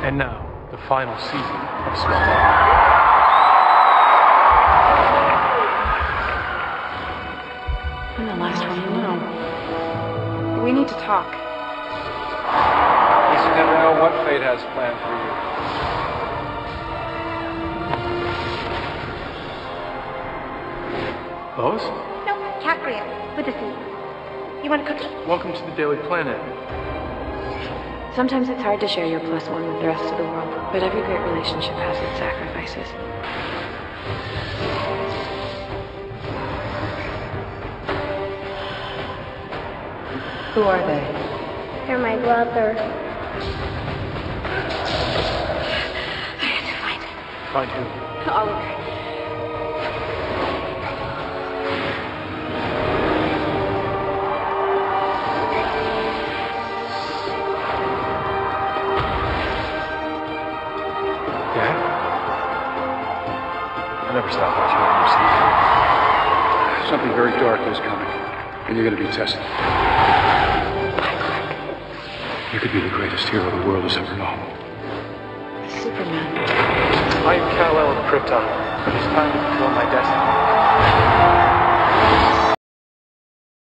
And now, the final season of Smallville. I'm the last one to know. We need to talk. You never know what fate has planned for you. Lois? No, cat for you. With a C. You want a cookie? Welcome to the Daily Planet. Sometimes it's hard to share your +1 with the rest of the world, but every great relationship has its sacrifices. Who are they? They're my brother. I have to find him. Find who? Oliver. Dad? I never stop watching you. Something very dark is coming, and you're going to be tested. You could be the greatest hero the world has ever known. Superman. I am Kal-El of Krypton. It is time to fulfill my destiny.